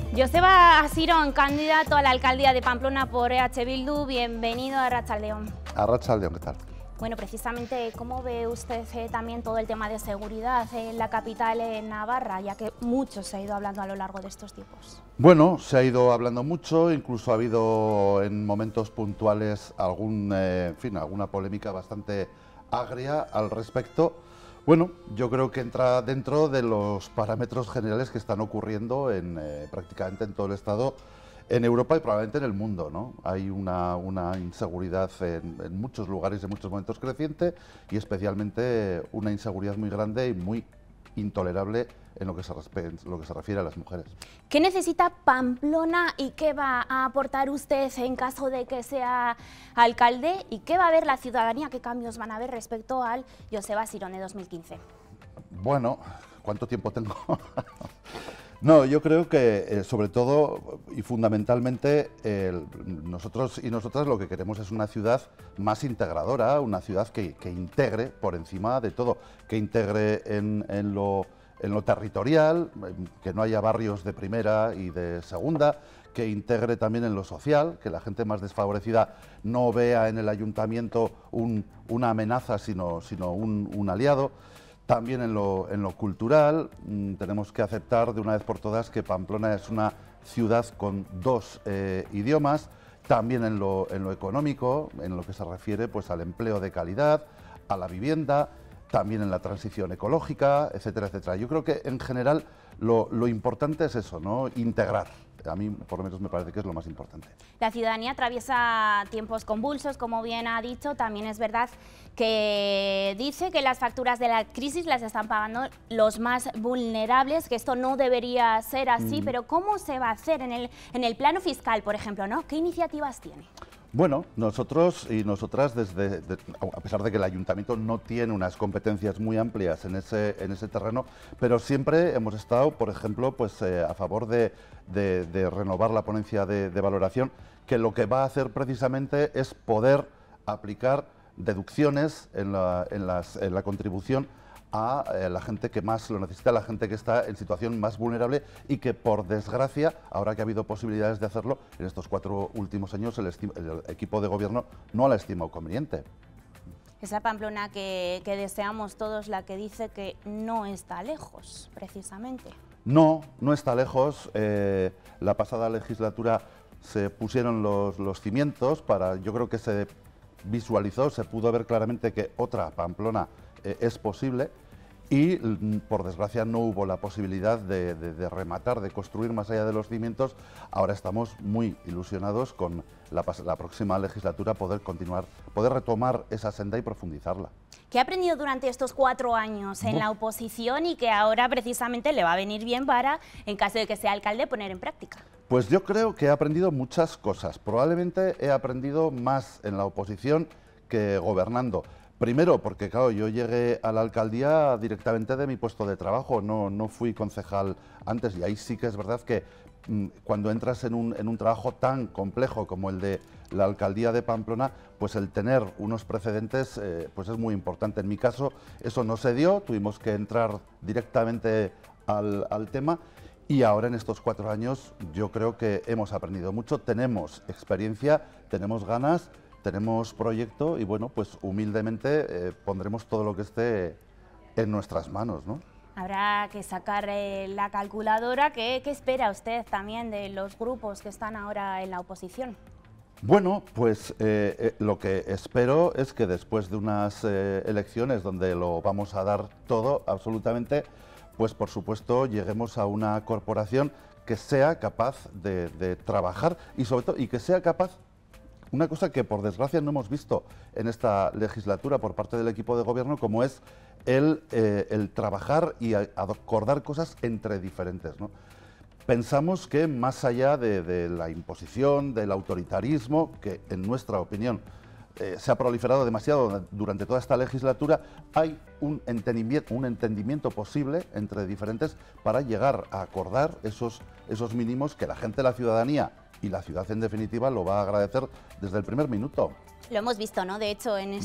Joseba Asirón, candidato a la alcaldía de Pamplona por EH Bildu, bienvenido a Arratsaldeon. Arratsaldeon, ¿qué tal? Bueno, precisamente, ¿cómo ve usted también todo el tema de seguridad en la capital navarra, ya que mucho se ha ido hablando a lo largo de estos tiempos? Bueno, se ha ido hablando mucho, incluso ha habido en momentos puntuales alguna polémica bastante agria al respecto. Bueno, yo creo que entra dentro de los parámetros generales que están ocurriendo prácticamente en todo el Estado, en Europa y probablemente en el mundo, ¿no? Hay una inseguridad en muchos lugares, en muchos momentos creciente, y especialmente una inseguridad muy grande y muy intolerable en lo que se refiere a las mujeres. ¿Qué necesita Pamplona y qué va a aportar usted en caso de que sea alcalde? ¿Y qué va a ver la ciudadanía? ¿Qué cambios van a ver respecto al Joseba Asirón de 2015? Bueno, ¿cuánto tiempo tengo? No, yo creo que sobre todo y fundamentalmente nosotros y nosotras lo que queremos es una ciudad más integradora, una ciudad que integre por encima de todo, que integre en lo territorial, que no haya barrios de primera y de segunda, que integre también en lo social, que la gente más desfavorecida no vea en el ayuntamiento una amenaza, sino un aliado. También en lo cultural, tenemos que aceptar de una vez por todas que Pamplona es una ciudad con dos idiomas, también en lo económico, en lo que se refiere pues, al empleo de calidad, a la vivienda, también en la transición ecológica, etcétera, etcétera. Yo creo que en general lo importante es eso, ¿no? Integrar. A mí, por lo menos, me parece que es lo más importante. La ciudadanía atraviesa tiempos convulsos, como bien ha dicho. También es verdad que dice que las facturas de la crisis las están pagando los más vulnerables, que esto no debería ser así, pero ¿cómo se va a hacer en el plano fiscal, por ejemplo, ¿no? ¿Qué iniciativas tiene? Bueno, nosotros y nosotras, a pesar de que el ayuntamiento no tiene unas competencias muy amplias en ese terreno, pero siempre hemos estado, por ejemplo, pues, a favor de renovar la ponencia de valoración, que lo que va a hacer precisamente es poder aplicar deducciones en la contribución a la gente que más lo necesita, la gente que está en situación más vulnerable y que, por desgracia, ahora que ha habido posibilidades de hacerlo, en estos 4 últimos años el equipo de gobierno no la ha estimado conveniente. Esa Pamplona que deseamos todos, la que dice que no está lejos, precisamente. No está lejos. La pasada legislatura se pusieron los cimientos yo creo que se visualizó, se pudo ver claramente que otra Pamplona es posible y, por desgracia, no hubo la posibilidad de rematar, de construir más allá de los cimientos. Ahora estamos muy ilusionados con la próxima legislatura poder retomar esa senda y profundizarla. ¿Qué ha aprendido durante estos 4 años en la oposición y que ahora precisamente le va a venir bien para, en caso de que sea alcalde, poner en práctica? Pues yo creo que he aprendido muchas cosas. Probablemente he aprendido más en la oposición que gobernando. Primero, porque claro, yo llegué a la alcaldía directamente de mi puesto de trabajo, no fui concejal antes, y ahí sí que es verdad que cuando entras en un trabajo tan complejo como el de la alcaldía de Pamplona, pues el tener unos precedentes pues es muy importante. En mi caso eso no se dio, tuvimos que entrar directamente al tema. Y ahora, en estos 4 años, yo creo que hemos aprendido mucho, tenemos experiencia, tenemos ganas, tenemos proyecto y, bueno, pues humildemente pondremos todo lo que esté en nuestras manos, ¿no? Habrá que sacar la calculadora. ¿Qué espera usted también de los grupos que están ahora en la oposición? Bueno, pues lo que espero es que después de unas elecciones donde lo vamos a dar todo, absolutamente, pues por supuesto lleguemos a una corporación que sea capaz de trabajar y sobre todo que sea capaz, una cosa que por desgracia no hemos visto en esta legislatura por parte del equipo de gobierno, como es el trabajar y acordar cosas entre diferentes, ¿no? Pensamos que más allá de la imposición, del autoritarismo, que en nuestra opinión se ha proliferado demasiado durante toda esta legislatura, hay un entendimiento posible entre diferentes para llegar a acordar esos esos mínimos que la gente, la ciudadanía y la ciudad en definitiva lo va a agradecer desde el primer minuto. Lo hemos visto, ¿no? De hecho, en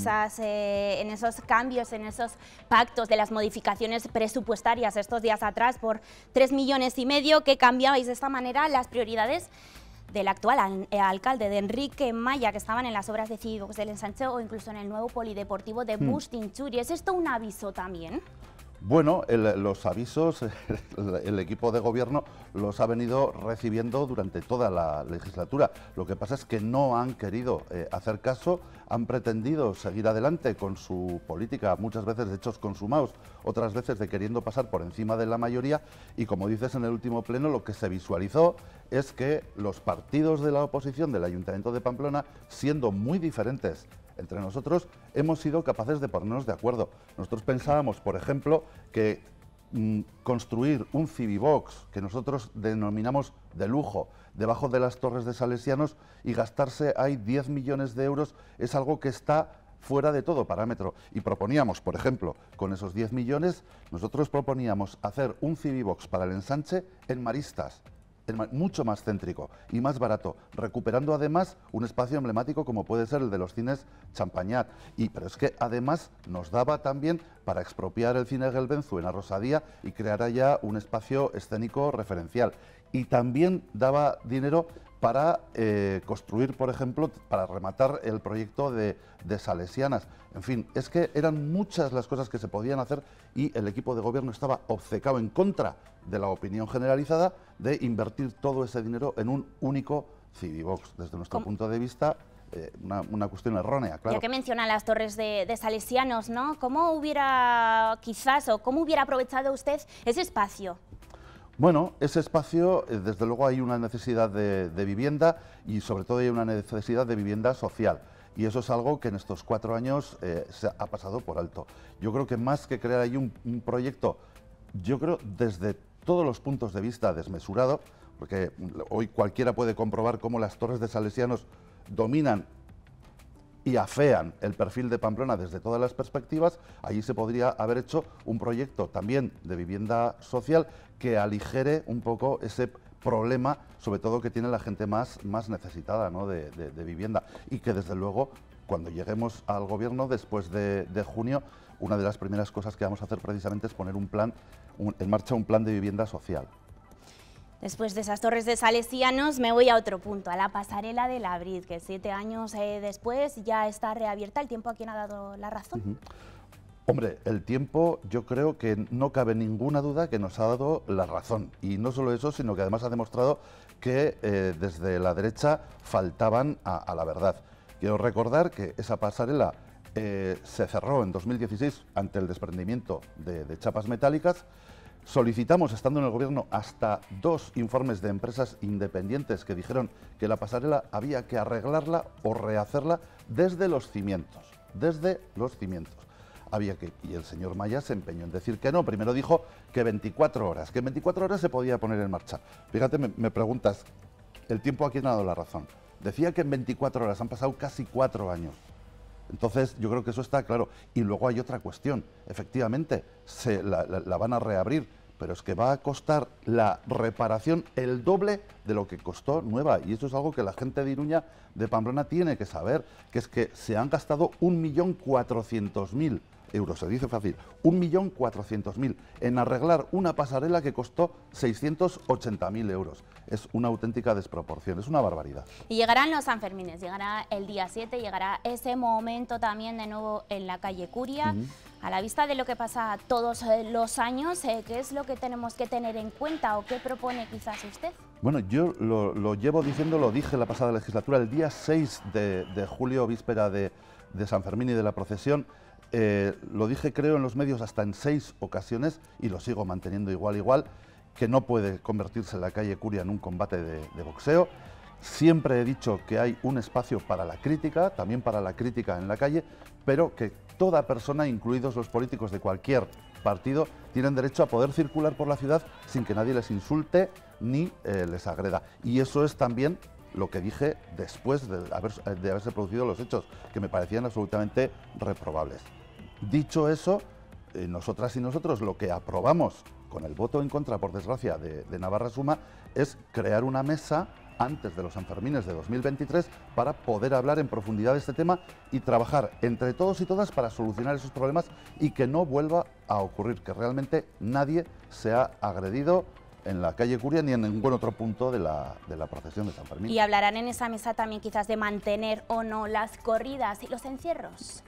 esos cambios, en esos pactos de las modificaciones presupuestarias estos días atrás por 3,5 millones, que cambiabais de esta manera las prioridades del actual alcalde, de Enrique Maya, que estaban en las obras de Civivox del Ensanche o incluso en el nuevo polideportivo de Bustinchuri. ¿Es esto un aviso también? Bueno, los avisos, el equipo de gobierno los ha venido recibiendo durante toda la legislatura. Lo que pasa es que no han querido hacer caso, han pretendido seguir adelante con su política, muchas veces de hechos consumados, otras veces de queriendo pasar por encima de la mayoría, y como dices en el último pleno, lo que se visualizó es que los partidos de la oposición del Ayuntamiento de Pamplona, siendo muy diferentes entre nosotros, hemos sido capaces de ponernos de acuerdo. Nosotros pensábamos, por ejemplo, que construir un Civivox, que nosotros denominamos de lujo, debajo de las Torres de Salesianos, y gastarse ahí 10 millones de euros, es algo que está fuera de todo parámetro. Y proponíamos, por ejemplo, con esos 10 millones, nosotros proponíamos hacer un Civivox para el Ensanche en Maristas, mucho más céntrico y más barato, recuperando además un espacio emblemático como puede ser el de los cines Champañat. Pero es que además nos daba también para expropiar el cine Gelbenzu en Arrosadía y crear allá un espacio escénico referencial. Y también daba dinero para construir, por ejemplo, para rematar el proyecto de Salesianas. En fin, es que eran muchas las cosas que se podían hacer y el equipo de gobierno estaba obcecado en contra de la opinión generalizada de invertir todo ese dinero en un único Civivox. Desde nuestro punto de vista, una cuestión errónea, claro. Ya que menciona las torres de Salesianos, ¿no? ¿Cómo hubiera aprovechado usted ese espacio? Bueno, ese espacio, desde luego hay una necesidad de vivienda y sobre todo hay una necesidad de vivienda social. Y eso es algo que en estos 4 años se ha pasado por alto. Yo creo que más que crear ahí un proyecto, yo creo desde todos los puntos de vista desmesurado, porque hoy cualquiera puede comprobar cómo las torres de Salesianos dominan y afean el perfil de Pamplona desde todas las perspectivas. Allí se podría haber hecho un proyecto también de vivienda social que aligere un poco ese problema, sobre todo que tiene la gente más necesitada, ¿no?, de vivienda, y que desde luego cuando lleguemos al gobierno después de junio, una de las primeras cosas que vamos a hacer precisamente es poner en marcha un plan de vivienda social. Después de esas torres de Salesianos me voy a otro punto, a la pasarela de Labrit, que 7 años después ya está reabierta. ¿El tiempo a quién ha dado la razón? Hombre, el tiempo, yo creo que no cabe ninguna duda que nos ha dado la razón. Y no solo eso, sino que además ha demostrado que desde la derecha faltaban a la verdad. Quiero recordar que esa pasarela se cerró en 2016 ante el desprendimiento de chapas metálicas. Solicitamos, estando en el gobierno, hasta 2 informes de empresas independientes que dijeron que la pasarela había que arreglarla o rehacerla desde los cimientos. Y el señor Maya se empeñó en decir que no. Primero dijo que 24 horas, que en 24 horas se podía poner en marcha. Fíjate, me preguntas, ¿el tiempo a quién ha dado la razón? Decía que en 24 horas, han pasado casi 4 años. Entonces, yo creo que eso está claro. Y luego hay otra cuestión. Efectivamente, la van a reabrir, pero es que va a costar la reparación el doble de lo que costó nueva. Y eso es algo que la gente de Iruña, de Pamplona, tiene que saber, que es que se han gastado 1.400.000 euros, se dice fácil, 1.400.000 en arreglar una pasarela que costó 680.000 euros. Es una auténtica desproporción, es una barbaridad. Y llegarán los Sanfermines, llegará el día 7, llegará ese momento también de nuevo en la calle Curia. A la vista de lo que pasa todos los años, ¿qué es lo que tenemos que tener en cuenta o qué propone quizás usted? Bueno, yo lo llevo diciendo, lo dije la pasada legislatura, el día 6 de julio, víspera de San Fermín y de la procesión. Lo dije, creo, en los medios hasta en 6 ocasiones y lo sigo manteniendo igual, que no puede convertirse la calle Curia en un combate de boxeo. Siempre he dicho que hay un espacio para la crítica, también para la crítica en la calle, pero que toda persona, incluidos los políticos de cualquier partido, tienen derecho a poder circular por la ciudad sin que nadie les insulte ni les agreda. Y eso es también lo que dije después de haberse producido los hechos, que me parecían absolutamente reprobables. Dicho eso, nosotras y nosotros lo que aprobamos con el voto en contra, por desgracia, de Navarra Suma, es crear una mesa antes de los Sanfermines de 2023 para poder hablar en profundidad de este tema y trabajar entre todos y todas para solucionar esos problemas y que no vuelva a ocurrir, que realmente nadie sea agredido en la calle Curia ni en ningún otro punto de la procesión de San Fermín. ¿Y hablarán en esa mesa también quizás de mantener o no las corridas y los encierros?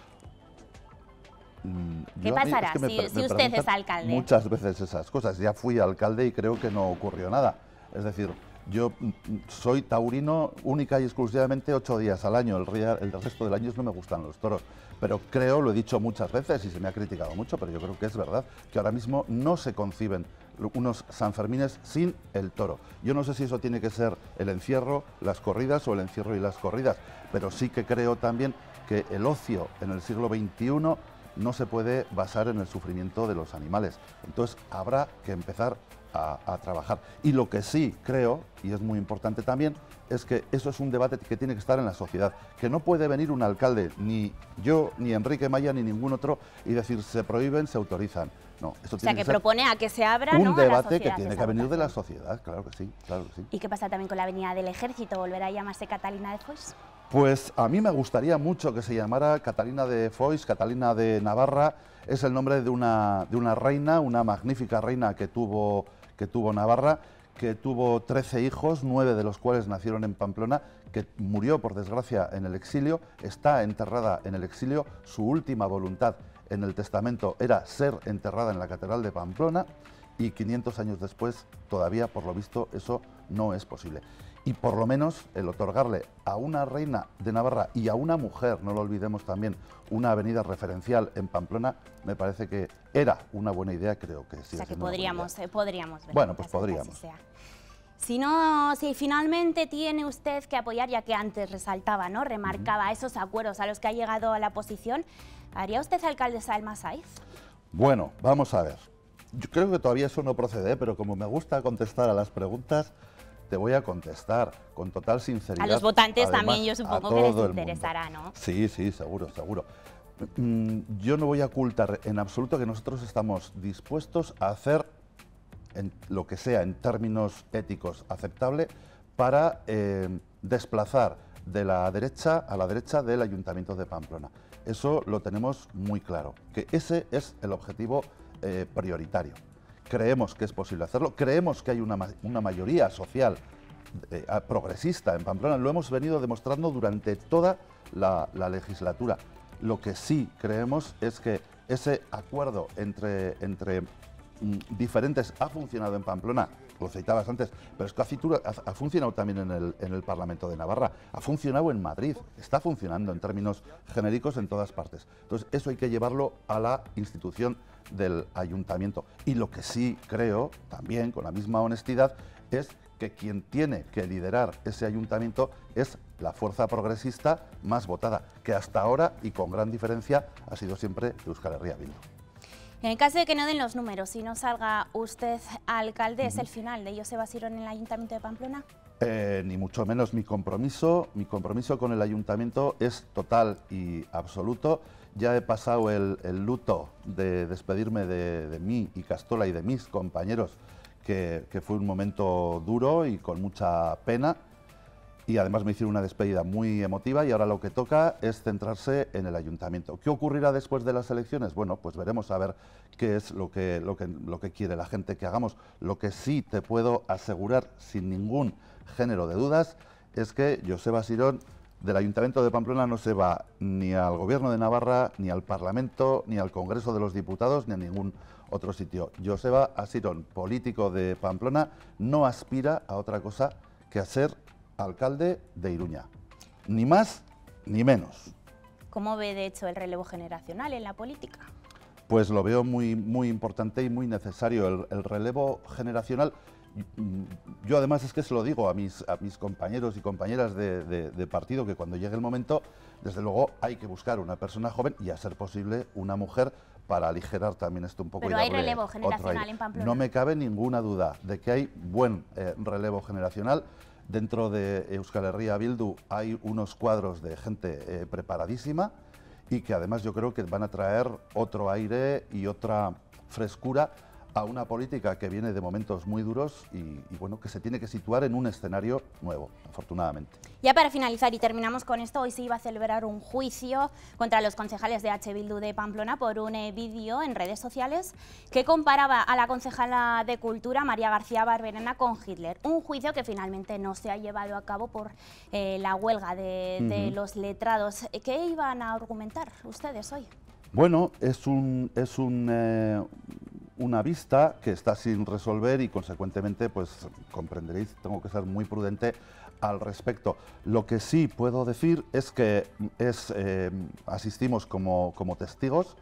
¿Qué pasará si usted es alcalde? Muchas veces esas cosas. Ya fui alcalde y creo que no ocurrió nada. Es decir, yo soy taurino única y exclusivamente 8 días al año. El resto del año no me gustan los toros. Pero creo, lo he dicho muchas veces y se me ha criticado mucho, pero yo creo que es verdad, que ahora mismo no se conciben unos Sanfermines sin el toro. Yo no sé si eso tiene que ser el encierro, las corridas o el encierro y las corridas, pero sí que creo también que el ocio en el siglo XXI no se puede basar en el sufrimiento de los animales. Entonces habrá que empezar a trabajar. Y lo que sí creo, y es muy importante también, es que eso es un debate que tiene que estar en la sociedad, que no puede venir un alcalde, ni yo, ni Enrique Maya, ni ningún otro, y decir se prohíben, se autorizan. No, eso tiene que propone a que se abra, un debate que tiene que venir de la sociedad, claro que sí, claro que sí. ¿Y qué pasa también con la Avenida del Ejército? ¿Volverá a llamarse Catalina de Foix? Pues a mí me gustaría mucho que se llamara Catalina de Foix, Catalina de Navarra. Es el nombre de una reina, una magnífica reina que tuvo Navarra, que tuvo 13 hijos, 9 de los cuales nacieron en Pamplona, que murió por desgracia en el exilio, está enterrada en el exilio. Su última voluntad en el testamento era ser enterrada en la Catedral de Pamplona y 500 años después todavía, por lo visto, eso no es posible. Y por lo menos el otorgarle a una reina de Navarra y a una mujer, no lo olvidemos también, una avenida referencial en Pamplona, me parece que era una buena idea, creo que sí. O sea que podríamos ver. Bueno, pues podríamos. Si finalmente tiene usted que apoyar, ya que antes resaltaba, ¿no? Remarcaba esos acuerdos a los que ha llegado a la oposición, ¿haría usted alcaldesa del Masaiz? Bueno, vamos a ver. Yo creo que todavía eso no procede, pero como me gusta contestar a las preguntas, te voy a contestar con total sinceridad. A los votantes además, también yo supongo que les interesará, ¿no? Sí, sí, seguro, seguro. Yo no voy a ocultar en absoluto que nosotros estamos dispuestos a hacer lo que sea en términos éticos aceptable para desplazar de la derecha a la derecha del Ayuntamiento de Pamplona. Eso lo tenemos muy claro, que ese es el objetivo prioritario. Creemos que es posible hacerlo, creemos que hay una mayoría social progresista en Pamplona, lo hemos venido demostrando durante toda la legislatura. Lo que sí creemos es que ese acuerdo entre diferentes ha funcionado en Pamplona, lo citabas antes, pero es que ha funcionado también en el Parlamento de Navarra, ha funcionado en Madrid, está funcionando en términos genéricos en todas partes. Entonces eso hay que llevarlo a la institución del ayuntamiento. Y lo que sí creo, también con la misma honestidad, es que quien tiene que liderar ese ayuntamiento es la fuerza progresista más votada, que hasta ahora y con gran diferencia ha sido siempre Euskal Herria Bildu. En el caso de que no den los números y no salga usted alcalde, ¿es el final de Joseba Sirón en el Ayuntamiento de Pamplona? Ni mucho menos. Mi compromiso con el Ayuntamiento es total y absoluto. Ya he pasado el luto de despedirme de mí y Castola y de mis compañeros, que fue un momento duro y con mucha pena. Y además me hicieron una despedida muy emotiva y ahora lo que toca es centrarse en el ayuntamiento. ¿Qué ocurrirá después de las elecciones? Bueno, pues veremos a ver qué es lo que quiere la gente que hagamos. Lo que sí te puedo asegurar sin ningún género de dudas es que Joseba Sirón del Ayuntamiento de Pamplona no se va ni al Gobierno de Navarra, ni al Parlamento, ni al Congreso de los Diputados, ni a ningún otro sitio. Joseba Sirón, político de Pamplona, no aspira a otra cosa que a ser alcalde de Iruña, ni más ni menos. ¿Cómo ve, de hecho, el relevo generacional en la política? Pues lo veo muy, muy importante y muy necesario, el relevo generacional. Yo además es que se lo digo a mis compañeros y compañeras de partido, que cuando llegue el momento, desde luego hay que buscar una persona joven y, a ser posible, una mujer para aligerar también esto un poco. Pero hay relevo generacional en Pamplona. No me cabe ninguna duda de que hay buen relevo generacional. Dentro de Euskal Herria Bildu hay unos cuadros de gente preparadísima y que además yo creo que van a traer otro aire y otra frescura a una política que viene de momentos muy duros y bueno, que se tiene que situar en un escenario nuevo, afortunadamente. Ya para finalizar, y terminamos con esto, hoy se iba a celebrar un juicio contra los concejales de H. Bildu de Pamplona por un vídeo en redes sociales que comparaba a la concejala de Cultura, María García Barberena, con Hitler. Un juicio que finalmente no se ha llevado a cabo por la huelga de los letrados. ¿Qué iban a argumentar ustedes hoy? Bueno, es una vista que está sin resolver y consecuentemente, pues comprenderéis, tengo que ser muy prudente al respecto. Lo que sí puedo decir es que asistimos como testigos,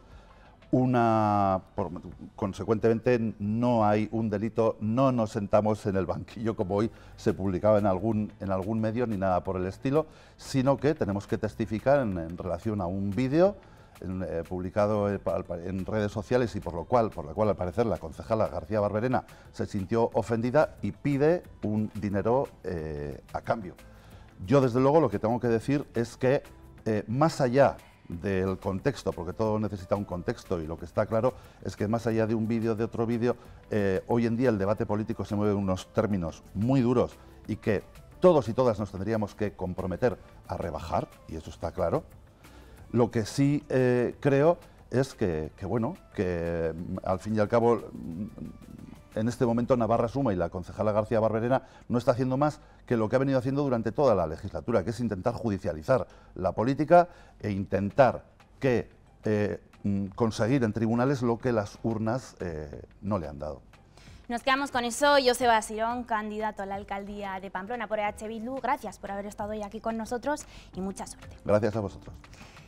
consecuentemente no hay un delito, no nos sentamos en el banquillo como hoy se publicaba en algún medio ni nada por el estilo, sino que tenemos que testificar en relación a un vídeo publicado en redes sociales y por la cual al parecer la concejala García Barberena se sintió ofendida y pide un dinero a cambio. Yo desde luego lo que tengo que decir es que más allá del contexto, porque todo necesita un contexto y lo que está claro es que más allá de un vídeo, de otro vídeo, hoy en día el debate político se mueve en unos términos muy duros y que todos y todas nos tendríamos que comprometer a rebajar, y eso está claro. Lo que sí creo es que al fin y al cabo, en este momento Navarra Suma y la concejala García Barberena no está haciendo más que lo que ha venido haciendo durante toda la legislatura, que es intentar judicializar la política e intentar conseguir en tribunales lo que las urnas no le han dado. Nos quedamos con eso. Joseba Sirón, candidato a la alcaldía de Pamplona por EH Bildu. Gracias por haber estado hoy aquí con nosotros y mucha suerte. Gracias a vosotros.